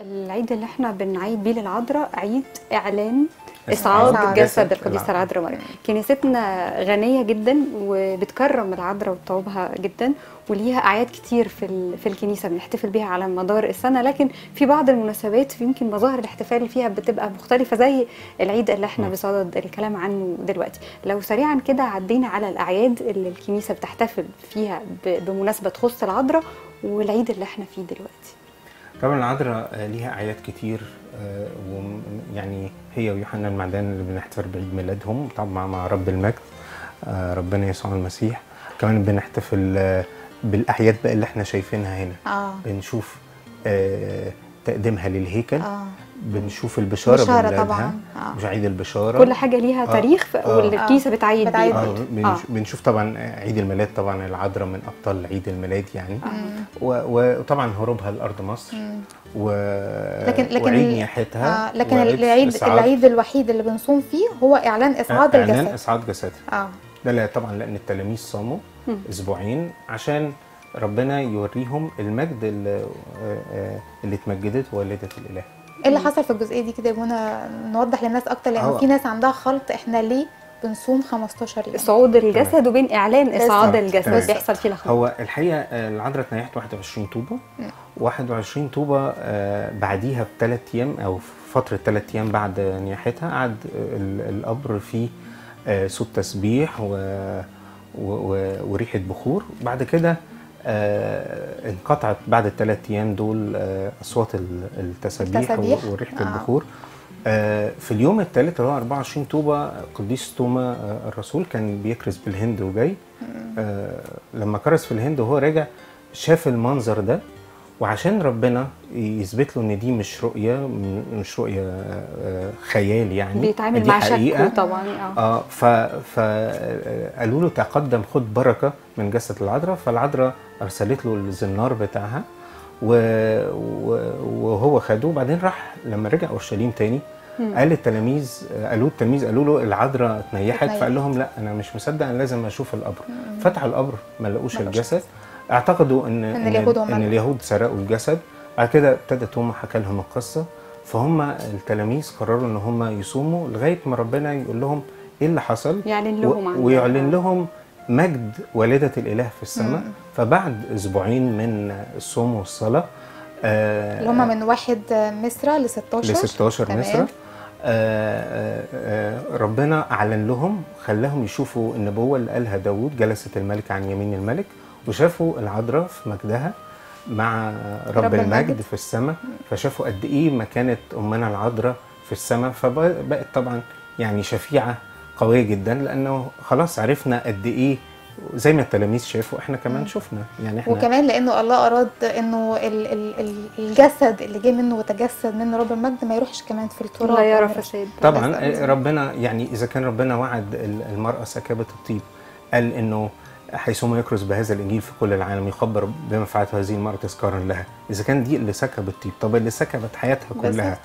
العيد اللي احنا بنعيد بيه للعذراء عيد اعلان إصعاد جسد القديسة العذراء مريم. كنيستنا غنية جدا وبتكرم العذراء وبتعوبها جدا، وليها أعياد كتير في الكنيسة بنحتفل بيها على مدار السنة، لكن في بعض المناسبات يمكن مظاهر الاحتفال فيها بتبقى مختلفة زي العيد اللي احنا بصدد الكلام عنه دلوقتي. لو سريعا كده عدينا على الأعياد اللي الكنيسة بتحتفل فيها بمناسبة تخص العذراء والعيد اللي احنا فيه دلوقتي. طبعا العذراء ليها أعياد كتير، ويعني هي ويوحنا المعدان اللي بنحتفل بعيد ميلادهم طبعا مع رب المجد ربنا يسوع المسيح. كمان بنحتفل بالأعياد بقى اللي احنا شايفينها هنا. بنشوف تقديمها للهيكل، بنشوف البشارة طبعا مش عيد البشارة، كل حاجة ليها تاريخ والكنيسة بتعيد بيه. بنشوف طبعا عيد الميلاد، طبعا العذراء من أبطال عيد الميلاد يعني. وطبعا هروبها لأرض مصر لكن وعيد نياحتها. لكن العيد الوحيد اللي بنصوم فيه هو إعلان إصعاد الجسد. إعلان إصعاد جسدها. ده لا طبعا لأن التلاميذ صاموا أسبوعين عشان ربنا يوريهم المجد اللي اتمجدت والدة الإله. ايه اللي حصل في الجزئيه دي كده يا بونا؟ نوضح للناس اكتر، لان في ناس عندها خلط. احنا ليه بنصوم 15 يوم؟ صعود الجسد وبين اعلان اصعاد الجسد بيحصل فيه لخبطه. هو الحقيقه العذراء اتنيحت 21 طوبه. 21 طوبه بعديها ب3 ايام او فتره 3 ايام بعد نياحتها قعد القبر فيه صوت تسبيح وريحه بخور. بعد كده انقطعت بعد ال3 ايام دول اصوات التسبيح وريحه البخور. في اليوم الثالث اللي هو 24 طوبه قديس توما الرسول كان بيكرز بالهند وجاي. لما كرز في الهند وهو راجع شاف المنظر ده، وعشان ربنا يثبت له ان دي مش رؤيه خيال يعني، بيتعامل مع شكه طبعا. فقالوا له تقدم خد بركه من جسد العذراء. فالعذراء ارسلت له الزنار بتاعها وهو خده. وبعدين راح لما رجع اورشليم تاني قال التلاميذ قالوا له العذراء اتنيحت. فقال لهم لا انا مش مصدق، انا لازم اشوف القبر. فتحوا القبر ما لقوش الجسد. اعتقدوا ان اليهود سرقوا الجسد. بعد كده ابتدى توما حكى لهم القصه، فهم التلاميذ قرروا ان هم يصوموا لغايه ما ربنا يقول لهم ايه اللي حصل، يعلن لهم ويعلن لهم مجد والدة الإله في السماء. فبعد أسبوعين من الصوم والصلاة اللي هم من 1 مصر ل 16 مصر، ربنا أعلن لهم، خلاهم يشوفوا النبوة اللي قالها داود جلست الملك عن يمين الملك، وشافوا العذراء في مجدها مع رب المجد في السماء. فشافوا قد إيه مكانت أمنا العذراء في السماء. فبقت طبعا يعني شفيعة قوية جدا، لأنه خلاص عرفنا قد إيه زي ما التلاميذ شافوا احنا كمان شفنا يعني. احنا وكمان لأنه الله أراد إنه الجسد اللي جاي منه وتجسد منه رب المجد ما يروحش كمان في التراب، لا يرى فساد. طبعا ربنا يعني إذا كان ربنا وعد المرأة سكبة الطيب، قال إنه حيثما يكرز بهذا الإنجيل في كل العالم يخبر بما فعلته هذه المرأة تذكارا لها. إذا كان دي اللي سكب الطيب، طب اللي سكبت حياتها كلها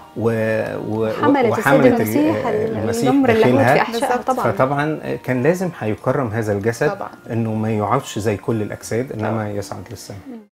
وحملت المسيح داخلها، فطبعا كان لازم هيكرم هذا الجسد طبعا. انه ما يقعدش زي كل الاجساد، انما يصعد للسماء.